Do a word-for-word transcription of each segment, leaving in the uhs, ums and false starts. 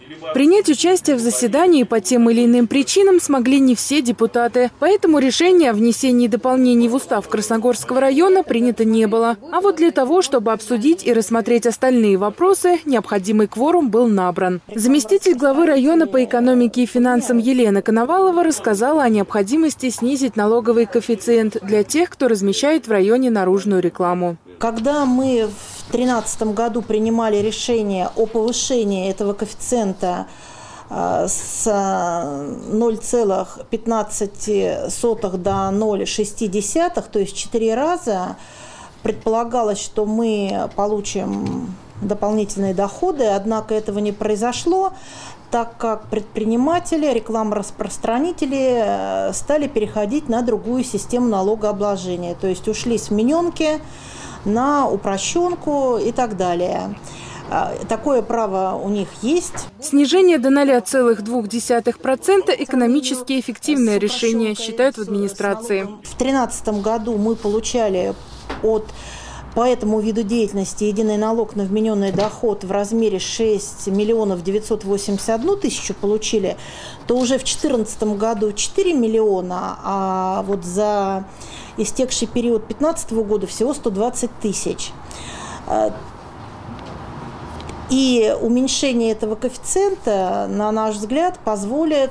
Принять участие в заседании по тем или иным причинам смогли не все депутаты. Поэтому решение о внесении дополнений в устав Красногорского района принято не было. А вот для того, чтобы обсудить и рассмотреть остальные вопросы, необходимый кворум был набран. Заместитель главы района по экономике и финансам Елена Коновалова рассказала о необходимости снизить налоговый коэффициент для тех, кто размещает в районе наружную рекламу. Когда мы в две тысячи тринадцатом году принимали решение о повышении этого коэффициента с ноль целых пятнадцати сотых до ноль целых шести десятых, то есть четыре раза, предполагалось, что мы получим дополнительные доходы, однако этого не произошло, так как предприниматели, рекламораспространители стали переходить на другую систему налогообложения, то есть ушли с вмененки на упрощенку и так далее. Такое право у них есть. Снижение до ноль целых двух десятых процента – экономически эффективное решение, считают в администрации. В две тысячи тринадцатом году мы получали от по этому виду деятельности единый налог на вмененный доход в размере шесть миллионов девятьсот восемьдесят одну тысячу получили, то уже в две тысячи четырнадцатом году четыре миллиона, а вот за истекший период две тысячи пятнадцатого года всего сто двадцать тысяч. И уменьшение этого коэффициента, на наш взгляд, позволит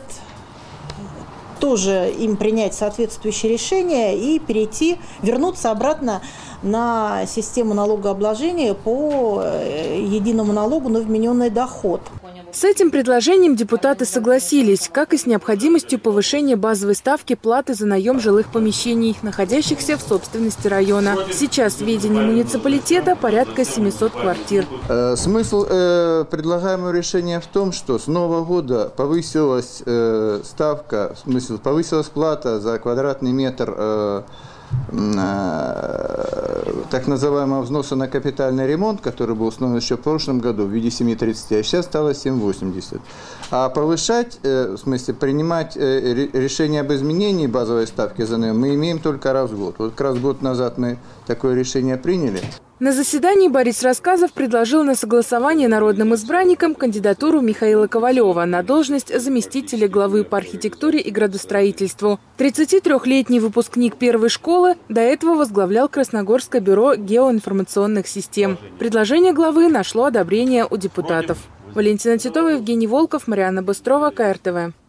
тоже им принять соответствующее решение и перейти, вернуться обратно на систему налогообложения по единому налогу на вмененный доход. С этим предложением депутаты согласились, как и с необходимостью повышения базовой ставки платы за наем жилых помещений, находящихся в собственности района. Сейчас в ведении муниципалитета порядка семисот квартир. Э, смысл э, предлагаемого решения в том, что с нового года повысилась э, ставка, в смысле повысилась плата за квадратный метр э, так называемого взноса на капитальный ремонт, который был установлен еще в прошлом году в виде семь тридцать, а сейчас стало семь восемьдесят. А повышать, в смысле принимать решение об изменении базовой ставки за наем мы имеем только раз в год. Вот как раз год назад мы такое решение приняли. На заседании Борис Рассказов предложил на согласование народным избранникам кандидатуру Михаила Ковалева на должность заместителя главы по архитектуре и градостроительству. тридцатитрёхлетний выпускник первой школы до этого возглавлял Красногорское бюро геоинформационных систем. Предложение главы нашло одобрение у депутатов. Валентина Титова, Евгений Волков, Марианна Быстрова, ка эр тэ вэ.